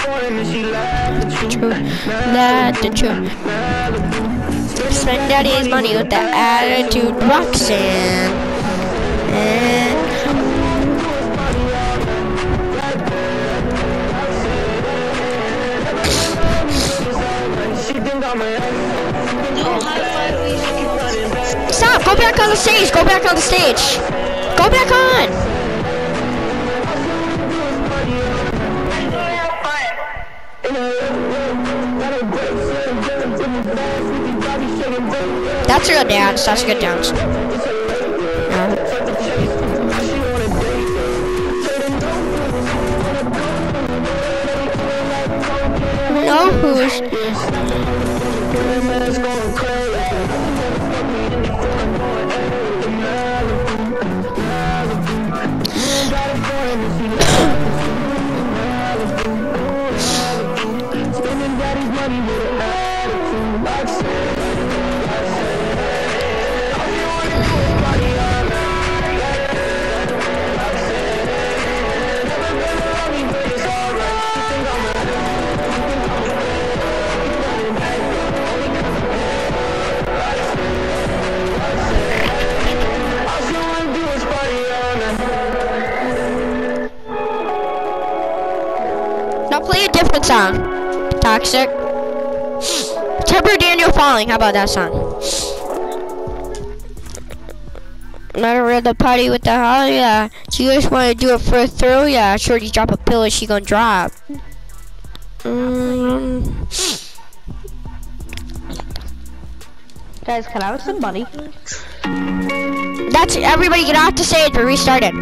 That the truth. Spend daddy's money with that attitude, Roxanne. And stop! Go back on the stage! Go back on the stage! Go back on! That's a good dance. That's a good dance. No, who's? Now play a different song. Toxic. Temper Daniel Falling. How about that song? Never read the party with the hell, yeah. Do you guys want to do it for a thrill? Yeah, Shorty drop a pillow, she gonna drop. Guys, can I have some money? That's everybody get off the stage, we restarted.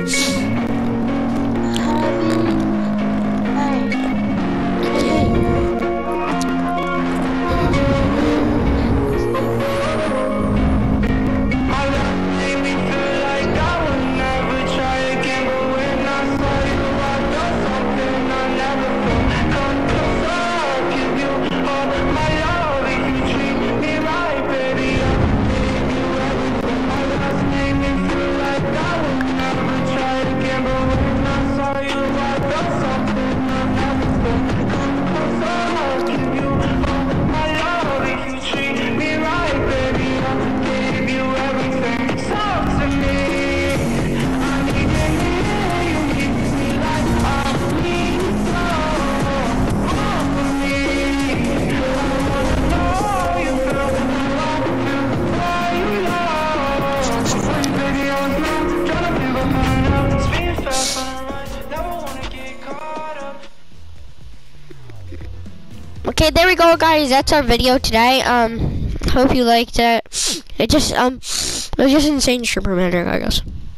Okay, there we go, guys. That's our video today. Hope you liked it. It was just insane Super Magic, I guess.